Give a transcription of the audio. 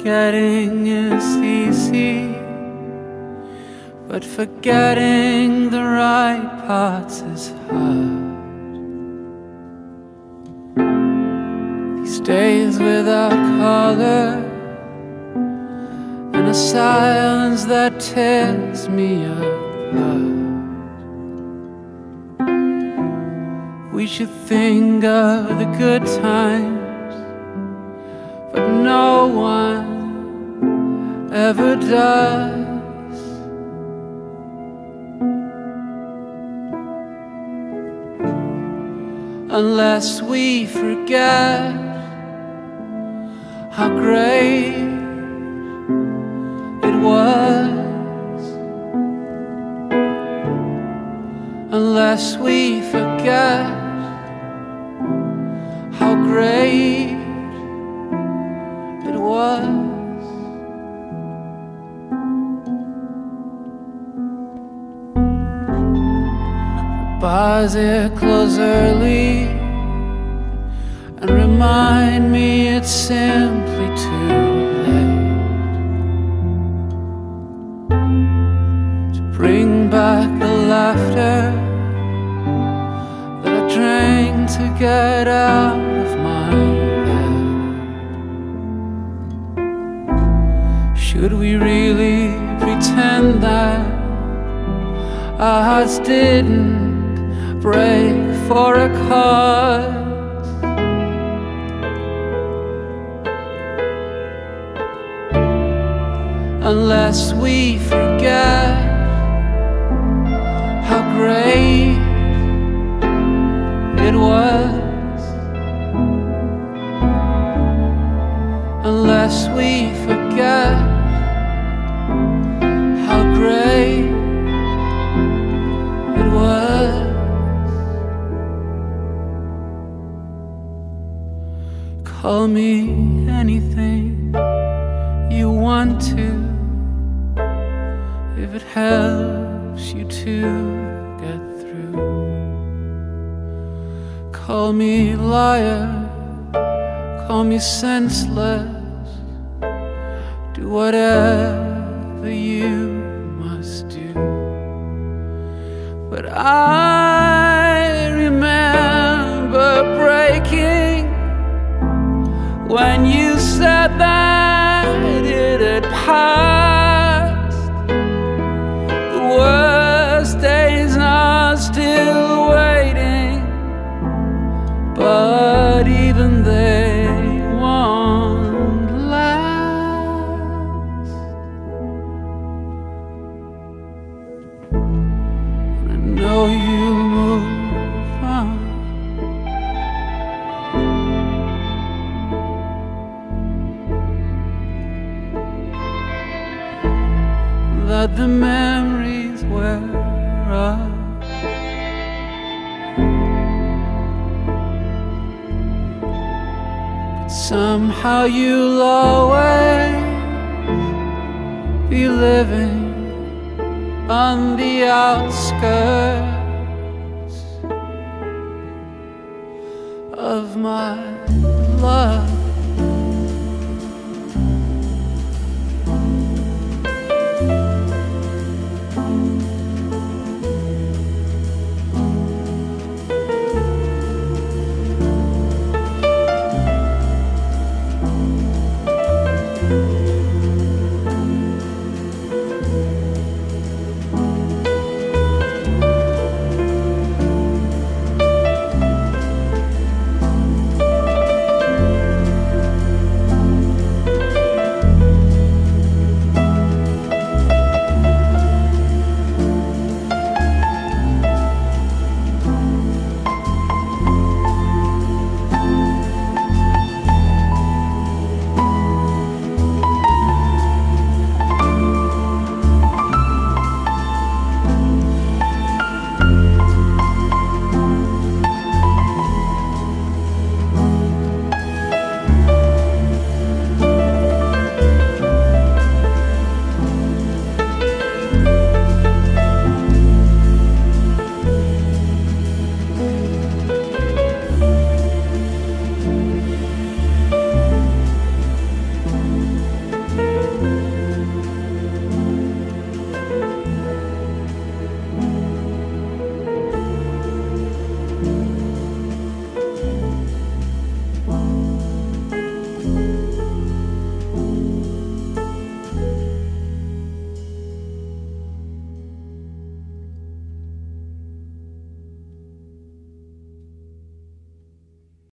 forgetting is easy, but forgetting the right parts is hard. These days without color, and a silence that tears me apart. We should think of the good times, but no one ever does. Unless we forget how great it was. Unless we forget how great it was. Bars here close early and remind me it's simply too late to bring back the laughter that I drank to get out of my head. Should we really pretend that our hearts didn't break for a cause? Unless we forget how great it was. Unless we forget how great it was. Call me anything you want to, if it helps you to get through. Call me liar, call me senseless, do whatever you must do. But I remember breaking when you said that it had passed. The worst days are still waiting, but even they won't last. I know you'll move on. That the memories wear off. But somehow you'll always be living on the outskirts of my love.